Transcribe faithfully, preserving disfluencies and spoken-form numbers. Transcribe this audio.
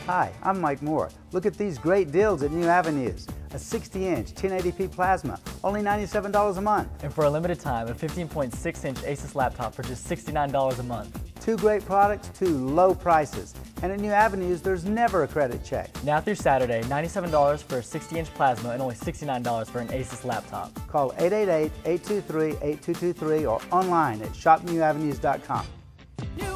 Hi, I'm Mike Moore. Look at these great deals at New Avenues. A sixty inch ten eighty p plasma, only ninety-seven dollars a month. And for a limited time, a fifteen point six inch Asus laptop for just sixty-nine dollars a month. Two great products, two low prices. And at New Avenues, there's never a credit check. Now through Saturday, ninety-seven dollars for a sixty inch plasma and only sixty-nine dollars for an Asus laptop. Call eight eight eight, eight two three, eight two two three or online at shop new avenues dot com.